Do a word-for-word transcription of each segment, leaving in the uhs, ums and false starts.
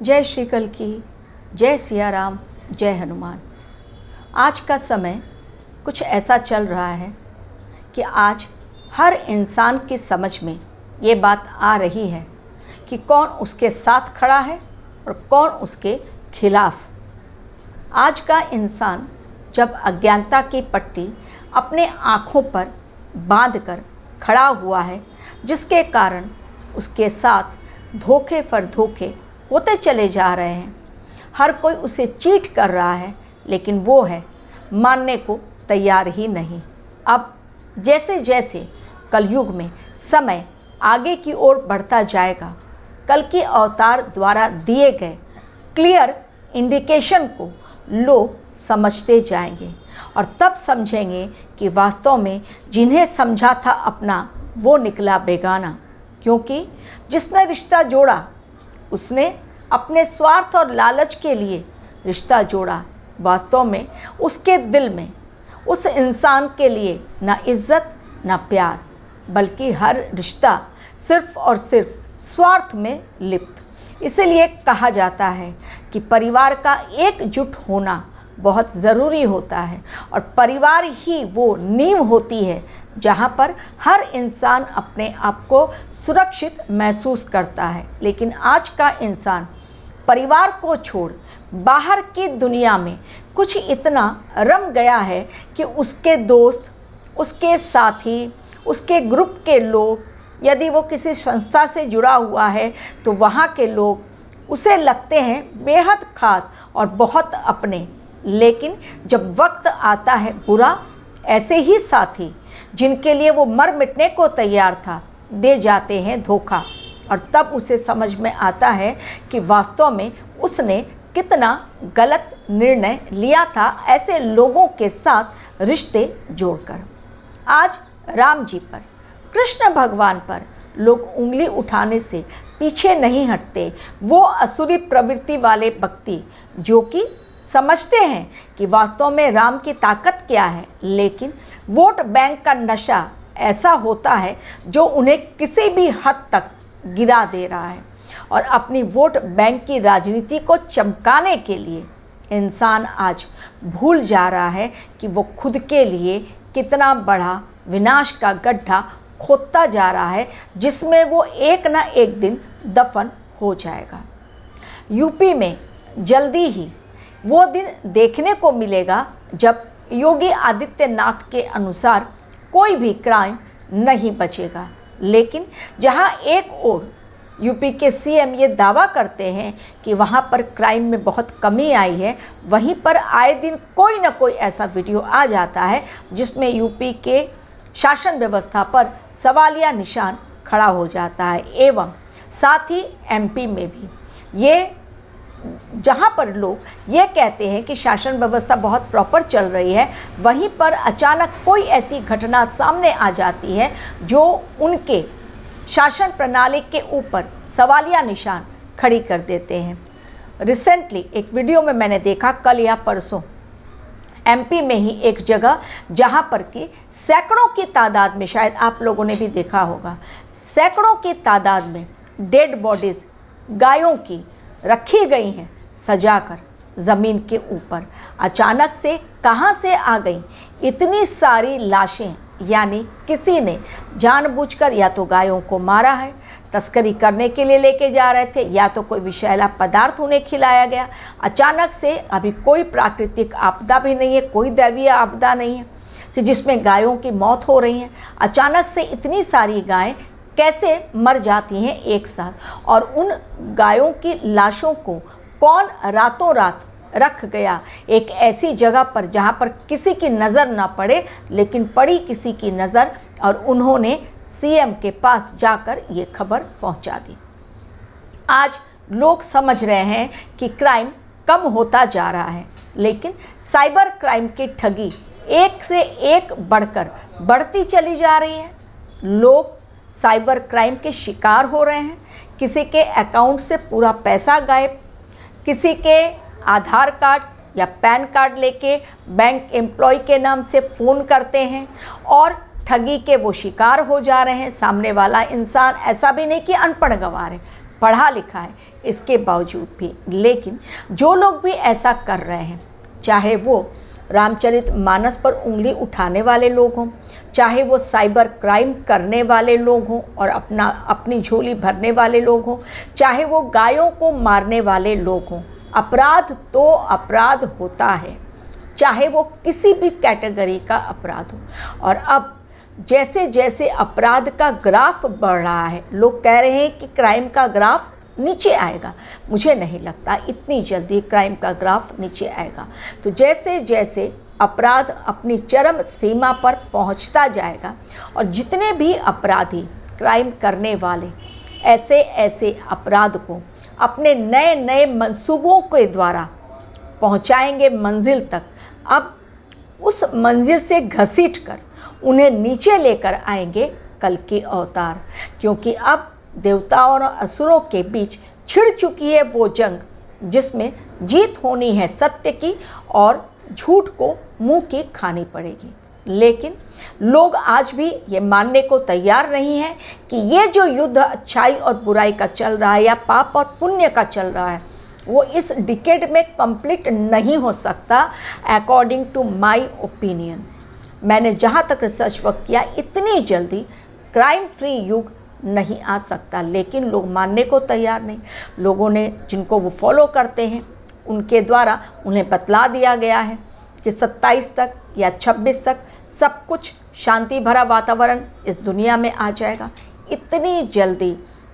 जय श्री कल की, जय सिया राम, जय हनुमान। आज का समय कुछ ऐसा चल रहा है कि आज हर इंसान की समझ में ये बात आ रही है कि कौन उसके साथ खड़ा है और कौन उसके खिलाफ। आज का इंसान जब अज्ञानता की पट्टी अपने आँखों पर बांधकर खड़ा हुआ है, जिसके कारण उसके साथ धोखे पर धोखे होते चले जा रहे हैं। हर कोई उसे चीट कर रहा है, लेकिन वो है मानने को तैयार ही नहीं। अब जैसे जैसे कलयुग में समय आगे की ओर बढ़ता जाएगा, कल की अवतार द्वारा दिए गए क्लियर इंडिकेशन को लोग समझते जाएंगे और तब समझेंगे कि वास्तव में जिन्हें समझा था अपना, वो निकला बेगाना। क्योंकि जिसने रिश्ता जोड़ा उसने अपने स्वार्थ और लालच के लिए रिश्ता जोड़ा। वास्तव में उसके दिल में उस इंसान के लिए ना इज्जत ना प्यार, बल्कि हर रिश्ता सिर्फ और सिर्फ स्वार्थ में लिप्त। इसीलिए कहा जाता है कि परिवार का एकजुट होना बहुत ज़रूरी होता है और परिवार ही वो नींव होती है जहाँ पर हर इंसान अपने आप को सुरक्षित महसूस करता है। लेकिन आज का इंसान परिवार को छोड़ बाहर की दुनिया में कुछ इतना रम गया है कि उसके दोस्त, उसके साथी, उसके ग्रुप के लोग, यदि वो किसी संस्था से जुड़ा हुआ है तो वहाँ के लोग उसे लगते हैं बेहद खास और बहुत अपने। लेकिन जब वक्त आता है बुरा, ऐसे ही साथी जिनके लिए वो मर मिटने को तैयार था, दे जाते हैं धोखा। और तब उसे समझ में आता है कि वास्तव में उसने कितना गलत निर्णय लिया था ऐसे लोगों के साथ रिश्ते जोड़कर। आज राम जी पर, कृष्ण भगवान पर लोग उंगली उठाने से पीछे नहीं हटते। वो असुरी प्रवृत्ति वाले व्यक्ति जो कि समझते हैं कि वास्तव में राम की ताकत क्या है, लेकिन वोट बैंक का नशा ऐसा होता है जो उन्हें किसी भी हद तक गिरा दे रहा है। और अपनी वोट बैंक की राजनीति को चमकाने के लिए इंसान आज भूल जा रहा है कि वो खुद के लिए कितना बड़ा विनाश का गड्ढा खोदता जा रहा है, जिसमें वो एक ना एक दिन दफन हो जाएगा। यूपी में जल्दी ही वो दिन देखने को मिलेगा जब योगी आदित्यनाथ के अनुसार कोई भी क्राइम नहीं बचेगा। लेकिन जहां एक ओर यूपी के सीएम ये दावा करते हैं कि वहां पर क्राइम में बहुत कमी आई है, वहीं पर आए दिन कोई ना कोई ऐसा वीडियो आ जाता है जिसमें यूपी के शासन व्यवस्था पर सवालिया निशान खड़ा हो जाता है। एवं साथ ही एमपी में भी ये, जहाँ पर लोग ये कहते हैं कि शासन व्यवस्था बहुत प्रॉपर चल रही है, वहीं पर अचानक कोई ऐसी घटना सामने आ जाती है जो उनके शासन प्रणाली के ऊपर सवालिया निशान खड़ी कर देते हैं। रिसेंटली एक वीडियो में मैंने देखा, कल या परसों, एमपी में ही एक जगह जहाँ पर कि सैकड़ों की तादाद में, शायद आप लोगों ने भी देखा होगा, सैकड़ों की तादाद में डेड बॉडीज़ गायों की रखी गई हैं सजाकर ज़मीन के ऊपर। अचानक से कहाँ से आ गई इतनी सारी लाशें? यानी किसी ने जानबूझकर या तो गायों को मारा है, तस्करी करने के लिए लेके जा रहे थे, या तो कोई विषैला पदार्थ उन्हें खिलाया गया। अचानक से अभी कोई प्राकृतिक आपदा भी नहीं है, कोई दैवीय आपदा नहीं है कि जिसमें गायों की मौत हो रही है। अचानक से इतनी सारी गायें कैसे मर जाती हैं एक साथ, और उन गायों की लाशों को कौन रातों रात रख गया एक ऐसी जगह पर जहां पर किसी की नज़र ना पड़े, लेकिन पड़ी किसी की नज़र, और उन्होंने सीएम के पास जाकर ये खबर पहुंचा दी। आज लोग समझ रहे हैं कि क्राइम कम होता जा रहा है, लेकिन साइबर क्राइम की ठगी एक से एक बढ़कर बढ़ती चली जा रही है। लोग साइबर क्राइम के शिकार हो रहे हैं। किसी के अकाउंट से पूरा पैसा गायब, किसी के आधार कार्ड या पैन कार्ड लेके बैंक एम्प्लॉय के नाम से फ़ोन करते हैं और ठगी के वो शिकार हो जा रहे हैं। सामने वाला इंसान ऐसा भी नहीं कि अनपढ़ गंवार है, पढ़ा लिखा है इसके बावजूद भी। लेकिन जो लोग भी ऐसा कर रहे हैं, चाहे वो रामचरितमानस पर उंगली उठाने वाले लोग हों, चाहे वो साइबर क्राइम करने वाले लोग हों और अपना अपनी झोली भरने वाले लोग हों, चाहे वो गायों को मारने वाले लोग हों, अपराध तो अपराध होता है, चाहे वो किसी भी कैटेगरी का अपराध हो। और अब जैसे जैसे अपराध का ग्राफ बढ़ रहा है, लोग कह रहे हैं कि क्राइम का ग्राफ नीचे आएगा। मुझे नहीं लगता इतनी जल्दी क्राइम का ग्राफ नीचे आएगा। तो जैसे जैसे अपराध अपनी चरम सीमा पर पहुंचता जाएगा और जितने भी अपराधी क्राइम करने वाले ऐसे ऐसे अपराध को अपने नए नए मंसूबों के द्वारा पहुंचाएंगे मंजिल तक, अब उस मंजिल से घसीट कर उन्हें नीचे लेकर आएंगे कल के अवतार। क्योंकि अब देवताओं और असुरों के बीच छिड़ चुकी है वो जंग जिसमें जीत होनी है सत्य की और झूठ को मुंह की खानी पड़ेगी। लेकिन लोग आज भी ये मानने को तैयार नहीं हैं कि ये जो युद्ध अच्छाई और बुराई का चल रहा है या पाप और पुण्य का चल रहा है, वो इस डिकेड में कंप्लीट नहीं हो सकता। अकॉर्डिंग टू माय ओपिनियन, मैंने जहाँ तक रिसर्च वर्क किया, इतनी जल्दी क्राइम फ्री युग नहीं आ सकता। लेकिन लोग मानने को तैयार नहीं। लोगों ने, जिनको वो फॉलो करते हैं, उनके द्वारा उन्हें बतला दिया गया है कि सत्ताईस तक या छब्बीस तक सब कुछ शांति भरा वातावरण इस दुनिया में आ जाएगा। इतनी जल्दी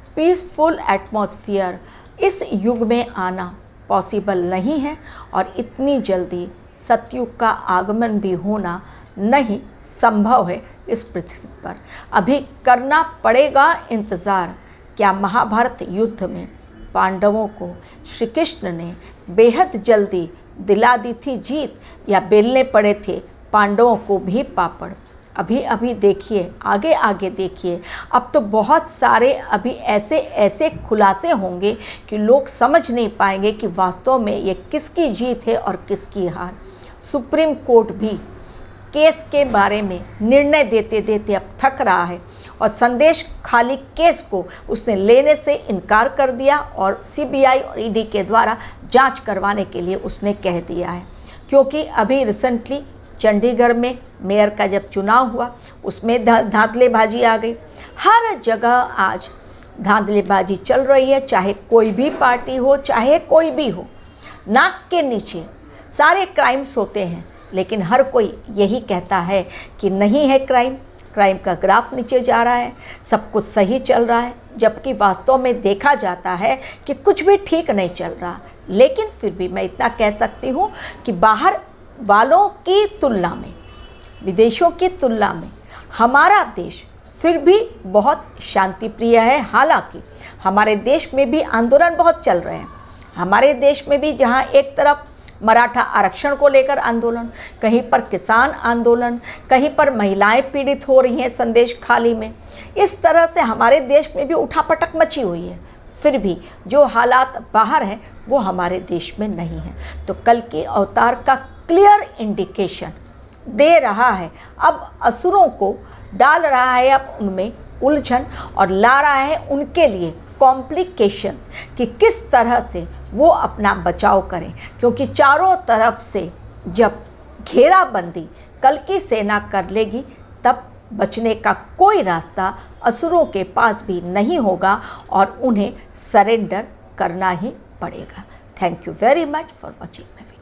पीसफुल एटमॉस्फेयर इस युग में आना पॉसिबल नहीं है और इतनी जल्दी सतयुग का आगमन भी होना नहीं संभव है इस पृथ्वी पर। अभी करना पड़ेगा इंतज़ार। क्या महाभारत युद्ध में पांडवों को श्री कृष्ण ने बेहद जल्दी दिला दी थी जीत, या बेलने पड़े थे पांडवों को भी पापड़? अभी अभी देखिए, आगे आगे देखिए, अब तो बहुत सारे अभी ऐसे ऐसे खुलासे होंगे कि लोग समझ नहीं पाएंगे कि वास्तव में ये किसकी जीत है और किसकी हार। सुप्रीम कोर्ट भी केस के बारे में निर्णय देते देते अब थक रहा है और संदेश खाली केस को उसने लेने से इनकार कर दिया और सीबीआई और ईडी के द्वारा जांच करवाने के लिए उसने कह दिया है। क्योंकि अभी रिसेंटली चंडीगढ़ में मेयर का जब चुनाव हुआ, उसमें धांधलेबाजी आ गई। हर जगह आज धांधलेबाजी चल रही है, चाहे कोई भी पार्टी हो, चाहे कोई भी हो। नाक के नीचे सारे क्राइम्स होते हैं, लेकिन हर कोई यही कहता है कि नहीं है क्राइम, क्राइम का ग्राफ नीचे जा रहा है, सब कुछ सही चल रहा है। जबकि वास्तव में देखा जाता है कि कुछ भी ठीक नहीं चल रहा। लेकिन फिर भी मैं इतना कह सकती हूँ कि बाहर वालों की तुलना में, विदेशों की तुलना में हमारा देश फिर भी बहुत शांति प्रिय है। हालांकि हमारे देश में भी आंदोलन बहुत चल रहे हैं। हमारे देश में भी जहाँ एक तरफ मराठा आरक्षण को लेकर आंदोलन, कहीं पर किसान आंदोलन, कहीं पर महिलाएं पीड़ित हो रही हैं संदेश खाली में, इस तरह से हमारे देश में भी उठापटक मची हुई है। फिर भी जो हालात बाहर हैं वो हमारे देश में नहीं है। तो कल के अवतार का क्लियर इंडिकेशन दे रहा है। अब असुरों को डाल रहा है अब उनमें उलझन और ला रहा है उनके लिए कॉम्प्लिकेशंस कि किस तरह से वो अपना बचाव करें। क्योंकि चारों तरफ से जब घेराबंदी कल की सेना कर लेगी, तब बचने का कोई रास्ता असुरों के पास भी नहीं होगा और उन्हें सरेंडर करना ही पड़ेगा। Thank you very much for watching my video.